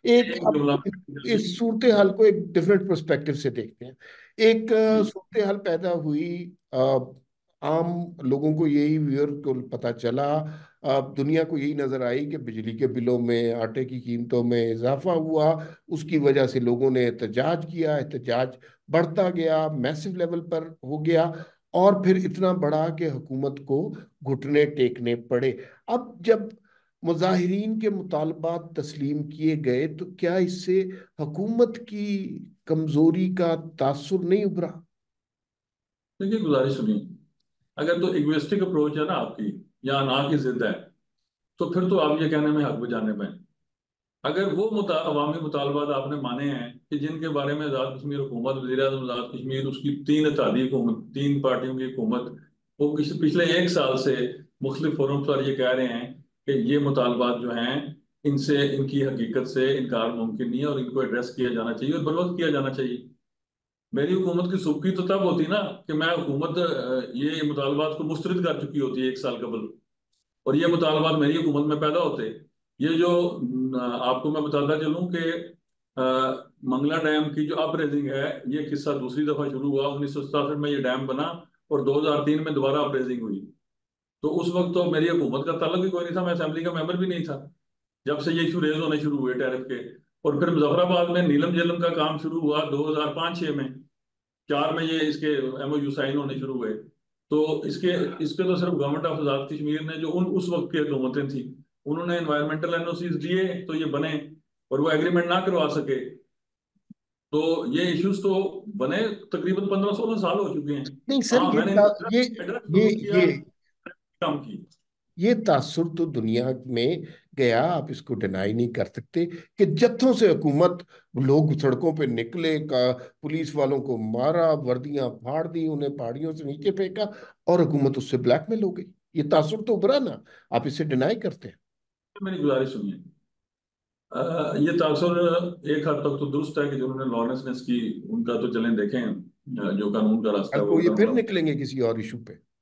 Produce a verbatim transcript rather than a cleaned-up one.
ایک ایک اب جملہ اس صورتحال کو ایک ڈفرینٹ پرسپیکٹو سے دیکھتے ہیں. ایک جی صورتحال پیدا ہوئی، آ، عام لوگوں کو یہی ویور کو پتہ چلا، آ، دنیا کو یہی نظر آئی کہ بجلی کے بلوں میں، آٹے کی قیمتوں میں اضافہ ہوا. اس کی وجہ سے لوگوں نے احتجاج کیا، احتجاج بڑھتا گیا، میسو لیول پر ہو گیا، اور پھر اتنا بڑا کہ حکومت کو گھٹنے ٹیکنے پڑے. اب جب مظاہرین کے مطالبات تسلیم کیے گئے تو کیا اس سے حکومت کی کمزوری کا تاثر نہیں ابھرا؟ دیکھیے، گزارش سنیے. اگر تو ایگویسٹک اپروچ ہے نا آپ کی، یا انا کی ضد ہے، تو پھر تو آپ یہ کہنے میں حق بجانے پہ ہیں. اگر وہ متا... عوامی مطالبات آپ نے مانے ہیں کہ جن کے بارے میں آزاد کشمیر حکومت، وزیر اعظم آزاد کشمیر، اس کی تین اتحادی حکومت، تین پارٹیوں کی حکومت، وہ کسی پچھلے ایک سال سے مختلف فورمز پر یہ کہہ رہے ہیں کہ یہ مطالبات جو ہیں، ان سے، ان کی حقیقت سے انکار ممکن نہیں ہے، اور ان کو ایڈریس کیا جانا چاہیے اور بروقت کیا جانا چاہیے. میری حکومت کی سبکی تو تب ہوتی نا کہ میں حکومت آ، یہ مطالبات کو مسترد کر چکی ہوتی ہے ایک سال قبل، اور یہ مطالبات میری حکومت میں پیدا ہوتے. یہ جو آ، آپ کو میں بتاتا چلوں کہ آ، منگلا ڈیم کی جو اپ ریزنگ ہے، یہ قصہ دوسری دفعہ شروع ہوا. انیس سو ستاسٹھ میں یہ ڈیم بنا، اور دو ہزار تین میں دوبارہ اپ ریزنگ ہوئی. تو اس وقت تو میری حکومت کا تعلق ہی کوئی نہیں تھا، میں اسمبلی کا ممبر بھی نہیں تھا جب سے یہ ایشو ریز ہونے شروع ہوئے ٹیرف کے. اور پھر مظفر آباد میں نیلم جیلم کا کام شروع ہوا دو ہزار پانچ چھ میں، چار میں یہ اس کے ایم او یو سائن ہونے شروع ہوئے. تو اس کے اس پہ تو صرف گورنمنٹ آف آزاد کشمیر نے، جو ان اس وقت کی حکومتیں تھیں، انہوں نے انوائرمنٹل این او سیز دیے تو یہ بنے، اور وہ ایگریمنٹ نہ کروا سکے. تو یہ ایشوز تو بنے تقریباً پندرہ سولہ سال ہو چکے ہیں. نہیں سر، ہاں، یہ میں نے تا- یہ ایڈریس یہ ضرور کیا، یہ کام کی. یہ تاثر تو دنیا میں گیا، آپ اس کو ڈینائی نہیں کر سکتے کہ جتھوں سے حکومت، لوگ سڑکوں پہ نکلے، کا پولیس والوں کو مارا، وردیاں پھاڑ دی، انہیں پہاڑیوں سے نیچے پھینکا، اور حکومت اس سے بلیک میل ہو گئی. یہ تاثر تو ابھرا نا، آپ اسے ڈینائی کرتے ہیں. میری گزارش سنیے. آ، یہ تاثر ایک حد تک تو درست ہے کہ جنہوں نے لارنسنس کی، ان کا تو چلیں دیکھیں، آ، جو قانون کا راستہ کل ہے کو وہ یہ ختم پھر ہوا. نکلیں گے کسی اور ایشو پہ.